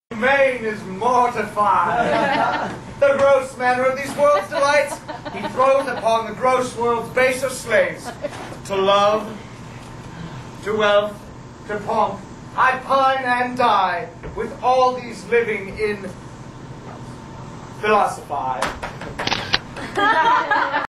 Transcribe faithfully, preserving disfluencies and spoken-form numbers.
Maine is mortified. The gross manner of these world's delights he throws upon the gross world's baser slaves. To love, to wealth, to pomp, I pine and die with all these living in philosophy.